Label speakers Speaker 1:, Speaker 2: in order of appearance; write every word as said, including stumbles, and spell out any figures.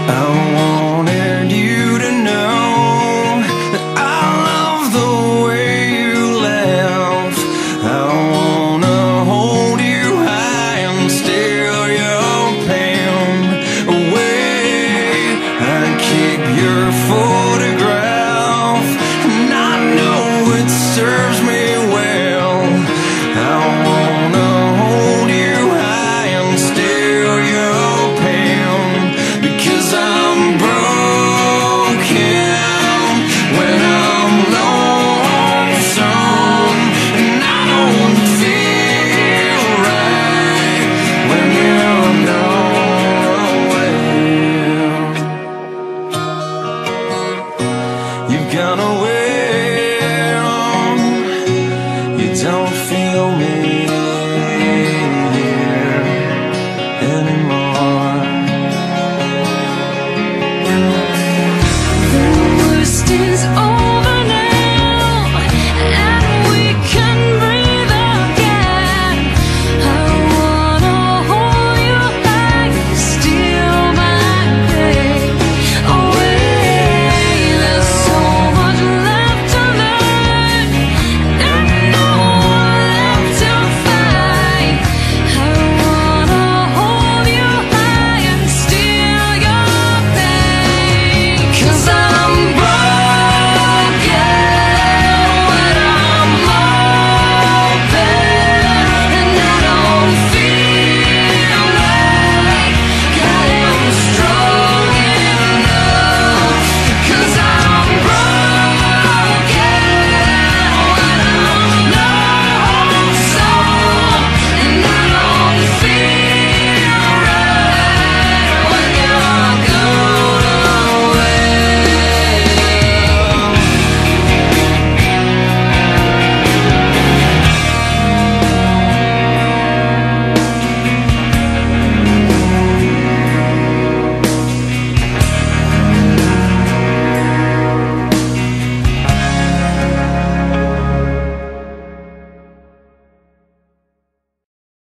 Speaker 1: I wanted you to know that I love the way you laugh. I wanna hold you high and steal your pain away. I keep your photograph, and I know it serves me well. I wanna hold you high and steal your pain, because I'm broken when I'm lonesome, and I don't feel right when you're nowhere. You've gone away, you don't feel me here anymore.